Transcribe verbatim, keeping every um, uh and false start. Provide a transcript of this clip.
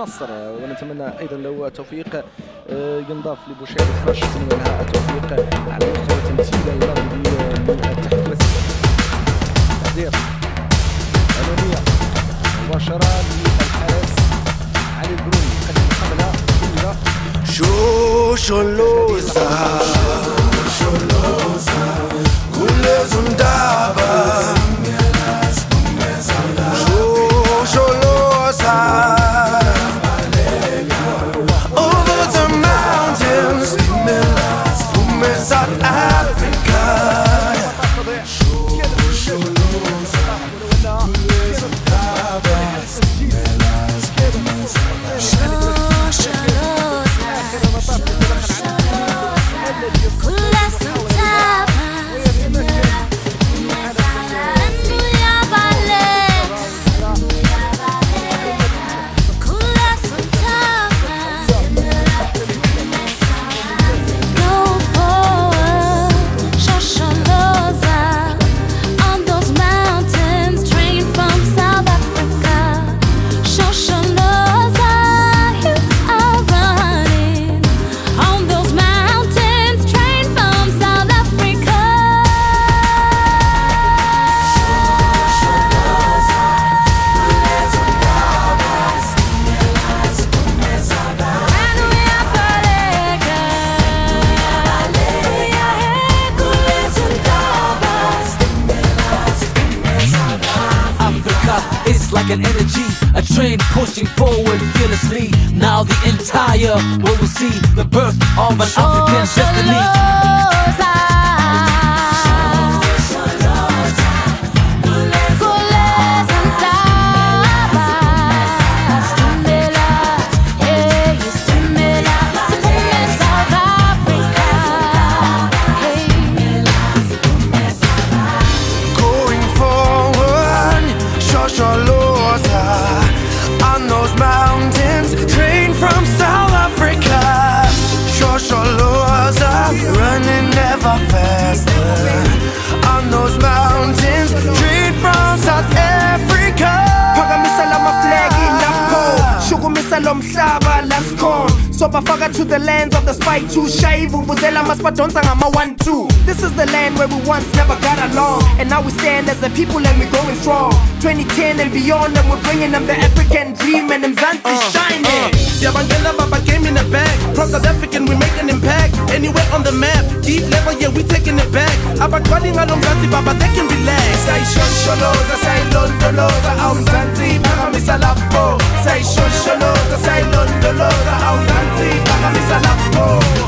النصر، ونتمنى ايضا لو توفيق ينضاف لبوشير كراش لها التوفيق على مستوى تمثيل المغربي من التحكيم. تهدير اماميه مباشره للحارس علي البروني قدم قبلها كلها شوشولوزا شوشولوزا كل زندابة شوشولوزا over the mountains from South Africa. It's like an energy, a train pushing forward fearlessly. Now the entire world will see the birth of an African destiny. On those mountains, train from South Africa. Shosholoza, running ever faster. On those mountains, train from South Africa. Phakamisa lama flag ilapho, shukumisa lo mhlaba last call. So bafaka to the lands of the spy two shy vuvuzela maspadonsa ngama one two. This is the land where we once never got along, and now we stand as a people and we're going strong. twenty ten and beyond, and we're bringing them the African dream, and Mzansi uh, shining. Siyabangena uh. Baba came in a bag. From South African we make an impact. Anywhere on the map, deep level, yeah, we taking it back. Abantwali ngalo Mzansi Baba, they can relax. Say shosholoza, say londoloza, au Mzansi phakamisa lapho. Say shosholoza, say londoloza, au Mzansi phakamisa lapho.